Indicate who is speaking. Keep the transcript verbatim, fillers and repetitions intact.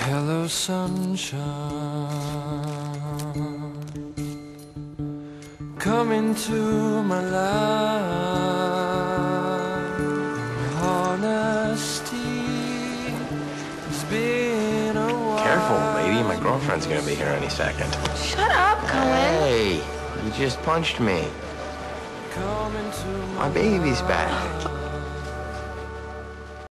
Speaker 1: Hello, sunshine. Come into my life. Honesty has been a while.
Speaker 2: Careful, lady. My girlfriend's gonna be here any second.
Speaker 3: Shut up, Cohen.
Speaker 2: Hey, you just punched me.
Speaker 1: Come into
Speaker 2: My baby's back.